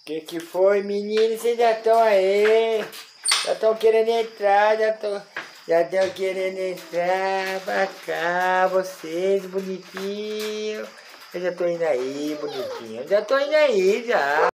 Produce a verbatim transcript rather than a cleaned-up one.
Que que foi, menino? Vocês já estão aí? Já estão querendo entrar, já estão já estão querendo entrar pra cá, vocês, bonitinhos. Eu já tô indo aí, bonitinho. Já tô indo aí, já.